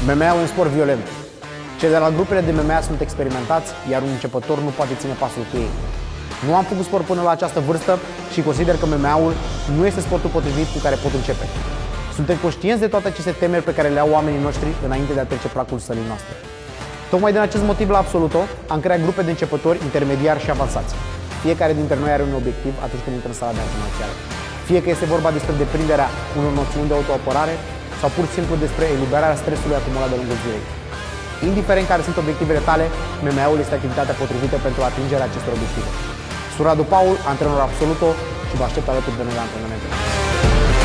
MMA e un sport violent. Cei de la grupele de MMA sunt experimentați, iar un începător nu poate ține pasul cu ei. Nu am făcut sport până la această vârstă și consider că MMA-ul nu este sportul potrivit cu care pot începe. Suntem conștienți de toate aceste temeri pe care le au oamenii noștri înainte de a trece pragul sălii noastre. Tocmai din acest motiv la Absoluto am creat grupe de începători, intermediari și avansați. Fiecare dintre noi are un obiectiv atunci când intră în sala de arte marțiale. Fie că este vorba despre deprinderea unor noțiuni de autoapărare sau pur și simplu despre eliberarea stresului acumulat de lungul zilei. Indiferent care sunt obiectivele tale, MMA-ul este activitatea potrivită pentru atingerea acestor obiective. Sunt Radu Paul, antrenor Absoluto și vă aștept alături de noi la antrenamente.